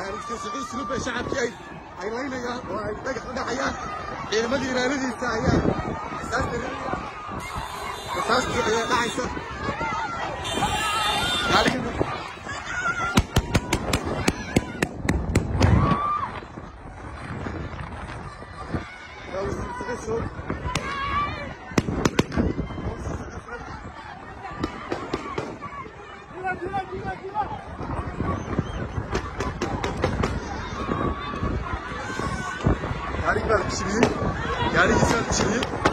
Sida sulubka shacabka ay leynayaan oo ay dhagax u dhacayaan ciidamada ilaaladiisa ayaa asaasta ayaa dhacaysa Yarın gelip şimdi, yarın insan şimdi.